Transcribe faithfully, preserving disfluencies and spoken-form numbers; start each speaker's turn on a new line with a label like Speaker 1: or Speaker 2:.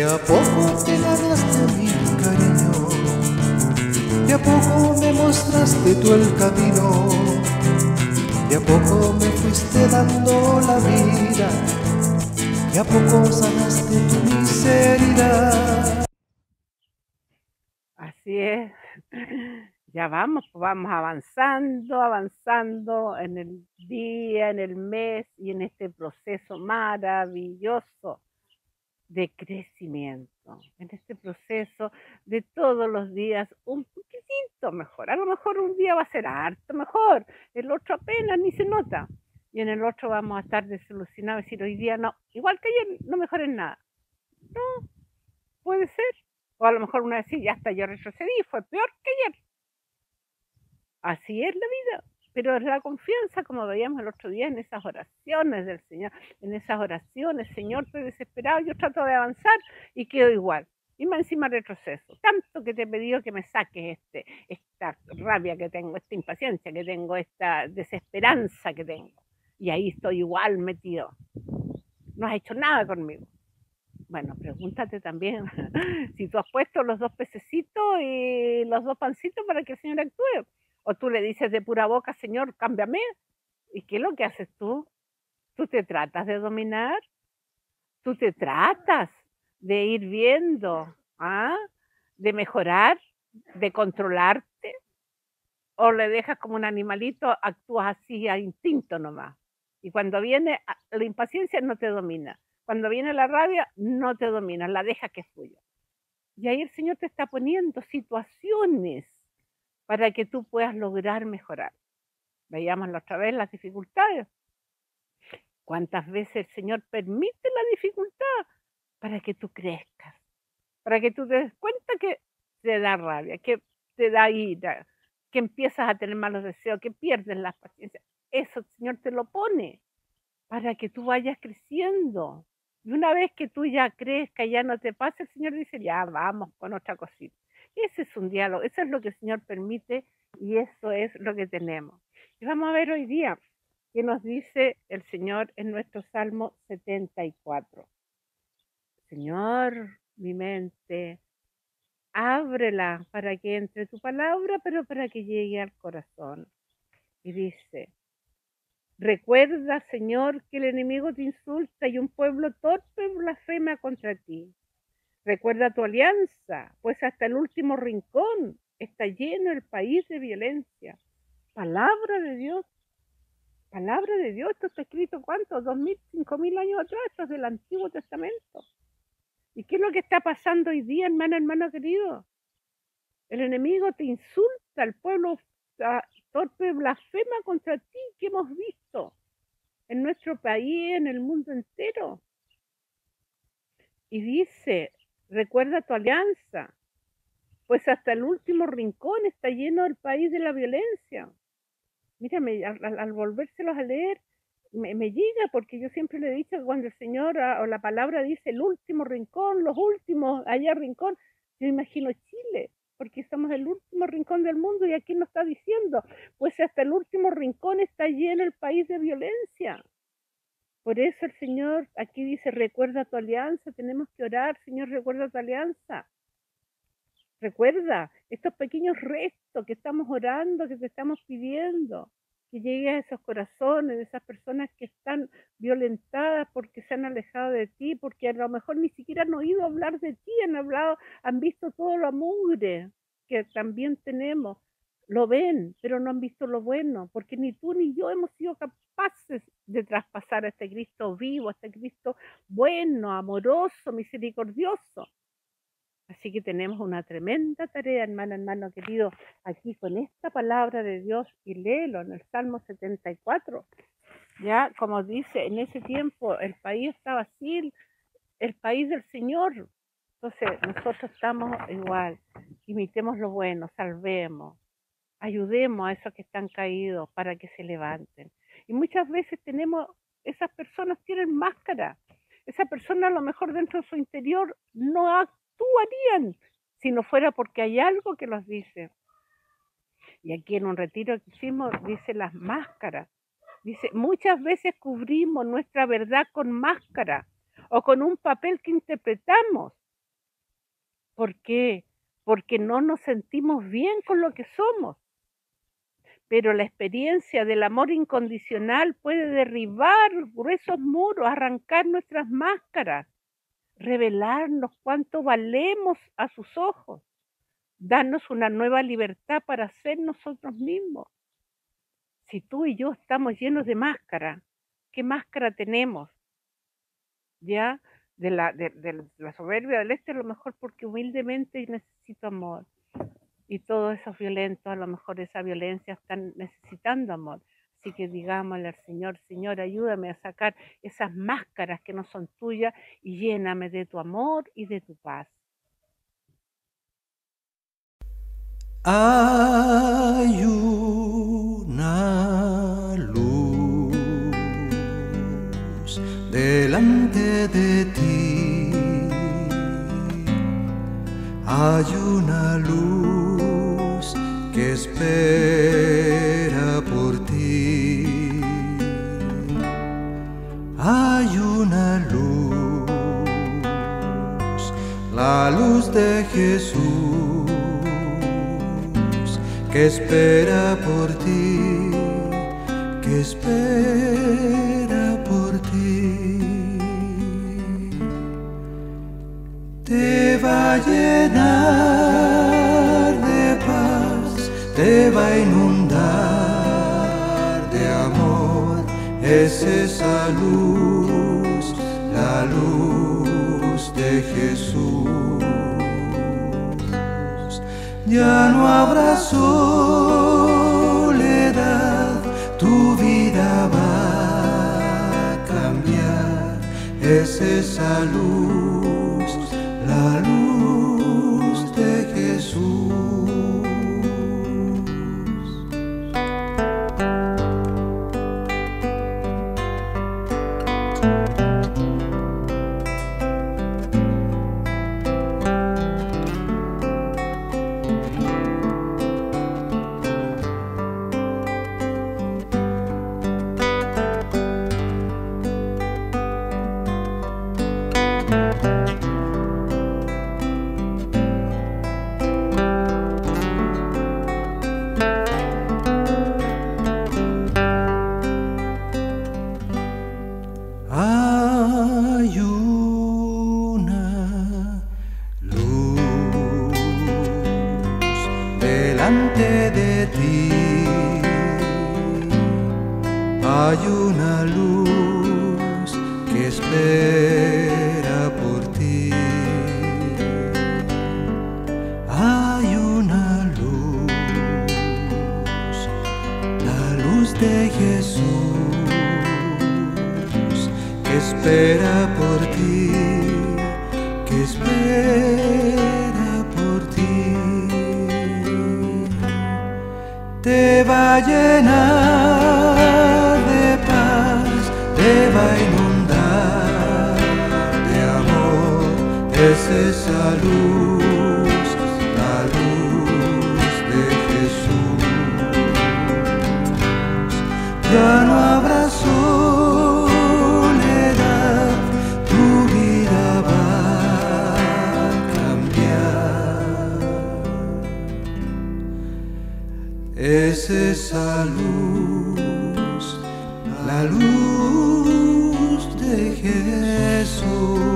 Speaker 1: a poco te ganaste mi cariño, de a poco me mostraste tú el camino, de a poco me fuiste dando la vida, de a poco sanaste tu miseria.
Speaker 2: Así es. Ya vamos, pues vamos avanzando, avanzando en el día, en el mes y en este proceso maravilloso de crecimiento, en este proceso de todos los días un poquitito mejor. A lo mejor un día va a ser harto mejor, el otro apenas ni se nota. Y en el otro vamos a estar desilusionados y decir, hoy día no, igual que ayer, no mejoré nada. No, puede ser. O a lo mejor una vez sí, ya hasta yo retrocedí, fue peor que ayer. Así es la vida. Pero es la confianza, como veíamos el otro día, en esas oraciones del Señor, en esas oraciones, Señor, estoy desesperado, yo trato de avanzar y quedo igual. Y más encima retroceso. Tanto que te he pedido que me saques este, esta rabia que tengo, esta impaciencia que tengo, esta desesperanza que tengo. Y ahí estoy igual metido. No has hecho nada conmigo. Bueno, pregúntate también si tú has puesto los dos pececitos y los dos pancitos para que el Señor actúe. O tú le dices de pura boca, Señor, cámbiame. ¿Y qué es lo que haces tú? Tú te tratas de dominar, tú te tratas de ir viendo, ¿ah? De mejorar, de controlarte, o le dejas como un animalito, actúas así a instinto nomás. Y cuando viene la impaciencia no te domina. Cuando viene la rabia no te domina, la dejas que fluya. Y ahí el Señor te está poniendo situaciones para que tú puedas lograr mejorar. Veíamos la otra vez las dificultades. ¿Cuántas veces el Señor permite la dificultad? Para que tú crezcas, para que tú te des cuenta que te da rabia, que te da ira, que empiezas a tener malos deseos, que pierdes la paciencia. Eso el Señor te lo pone para que tú vayas creciendo. Y una vez que tú ya crezcas, ya no te pasa, el Señor dice, ya vamos con otra cosita. Ese es un diálogo, eso es lo que el Señor permite y eso es lo que tenemos. Y vamos a ver hoy día qué nos dice el Señor en nuestro Salmo setenta y cuatro. Señor, mi mente, ábrela para que entre tu palabra, pero para que llegue al corazón. Y dice, recuerda, Señor, que el enemigo te insulta y un pueblo torpe blasfema contra ti. Recuerda tu alianza, pues hasta el último rincón está lleno el país de violencia. Palabra de Dios, palabra de Dios, esto está escrito, ¿cuánto? Dos mil, cinco mil años atrás, esto es del Antiguo Testamento. ¿Y qué es lo que está pasando hoy día, hermano, hermano querido? El enemigo te insulta, el pueblo torpe blasfema contra ti, que hemos visto en nuestro país, en el mundo entero. Y dice, recuerda tu alianza, pues hasta el último rincón está lleno el país de la violencia. Mírame, al, al, al volvérselos a leer, me, me llega, porque yo siempre le he dicho que cuando el Señor o la palabra dice el último rincón, los últimos, allá rincón, yo imagino Chile, porque somos el último rincón del mundo y aquí nos está diciendo, pues hasta el último rincón está lleno el país de violencia. Por eso el Señor aquí dice, recuerda tu alianza, tenemos que orar, Señor, recuerda tu alianza. Recuerda estos pequeños restos que estamos orando, que te estamos pidiendo, que llegue a esos corazones de esas personas que están violentadas porque se han alejado de ti, porque a lo mejor ni siquiera han oído hablar de ti, han hablado, han visto todo lo mugre que también tenemos. Lo ven, pero no han visto lo bueno, porque ni tú ni yo hemos sido capaces de traspasar a este Cristo vivo, a este Cristo bueno, amoroso, misericordioso. Así que tenemos una tremenda tarea, hermano, hermano querido, aquí con esta palabra de Dios, y léelo en el Salmo setenta y cuatro. Ya, como dice, en ese tiempo el país estaba así, el país del Señor. Entonces nosotros estamos igual, imitemos lo bueno, salvemos, ayudemos a esos que están caídos para que se levanten. Y muchas veces tenemos, esas personas tienen máscara, esa persona a lo mejor dentro de su interior no actuarían si no fuera porque hay algo que los dice. Y aquí en un retiro que hicimos dice las máscaras. Dice, muchas veces cubrimos nuestra verdad con máscara o con un papel que interpretamos ¿Por qué? Porque no nos sentimos bien con lo que somos. Pero la experiencia del amor incondicional puede derribar gruesos muros, arrancar nuestras máscaras, revelarnos cuánto valemos a sus ojos, darnos una nueva libertad para ser nosotros mismos. Si tú y yo estamos llenos de máscara, ¿qué máscara tenemos? ¿Ya? De la, de, de la soberbia del este, a lo mejor porque humildemente necesito amor. Y todos esos violentos, a lo mejor esa violencia están necesitando amor. Así que digámosle al Señor, Señor, ayúdame a sacar esas máscaras que no son tuyas y lléname de tu amor y de tu paz.
Speaker 1: Hay una luz delante de ti, hay una luz que espera por ti, hay una luz, la luz de Jesús, que espera por ti, que espera por ti. Te va a llenar de paz, te va a inundar de amor. Es esa luz, la luz de Jesús. Ya no habrá soledad, tu vida va a cambiar. Es esa luz, la luz de Jesús. Hay una luz delante de ti, hay una luz que espera por ti, hay una luz, la luz de Jesús, que espera por ti, que espera por ti. Te va a llenar de paz, te va a inundar de amor. Es esa luz, la luz de Jesús. Ya no habrá soledad, tu vida va a cambiar. Es esa luz, la luz de Jesús.